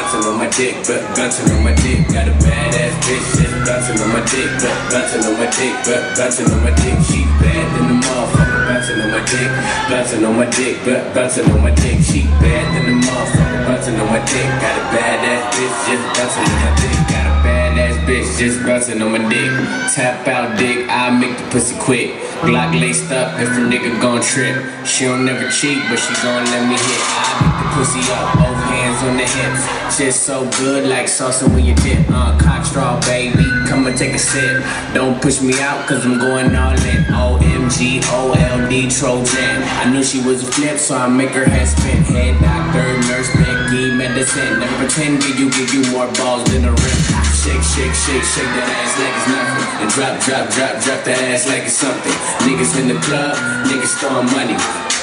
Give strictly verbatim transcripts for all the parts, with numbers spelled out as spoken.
bouncing on my dick, but bouncing on my dick. Got a badass bitch just bouncing on my dick, but bouncing on my dick, but bouncing on my dick. She bad than the motherfucker, bouncing on my dick, bouncing on my dick, but bouncing on my dick. She bad than the motherfucker, bouncing on my dick. Got a badass bitch just bouncing on my dick. Got a badass bitch just bouncing on my dick. Tap out dick, I'll make the pussy quick. Glock laced up if a nigga gon' trip. She don't never cheat, but she gon' let me hit. I beat the pussy up, both hands on the hips. Shit so good like salsa when you dip. Uh, cock straw, baby, come and take a sip. Don't push me out, cause I'm going all in. O M G, O L D, Trojan. I knew she was a flip, so I make her head spin. Head doctor, nurse, Becky, medicine. Never pretend give you, give you more balls than a rip. Shake, shake, shake, shake that ass like it's nothing. And drop, drop, drop, drop that ass like it's something. Niggas in the club, niggas throwing money.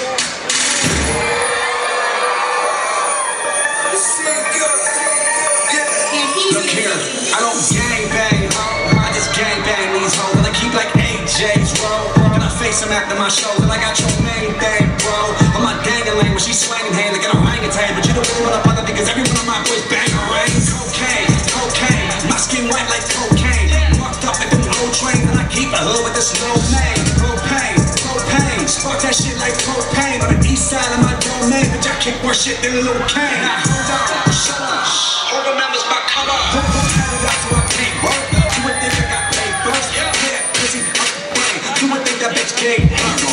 Look here, I don't gang bang, I just gang bang these hoes. And I keep like A J's, bro. And I face them after my shows, and I got your main thing, bro. I'm not dangling when she's swinging hand like an orangutan. But you don't really want to bother because every one of my boys bang rings. Cocaine, cocaine, my skin white like cocaine. Fucked up like them old trains, and I keep a hood with this low name. Propane, propane, spark that shit like propane. On the east side of my domain, bitch, I kick more shit than a little cane. Now hold on, shut up. Who remembers my come up? Don't go Canada, so I can't work. You would think I got paid first. Yeah, pussy, up the brain. You would think that bitch gay.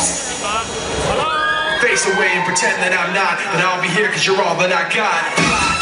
Face away and pretend that I'm not. But I'll be here cause you're all that I got.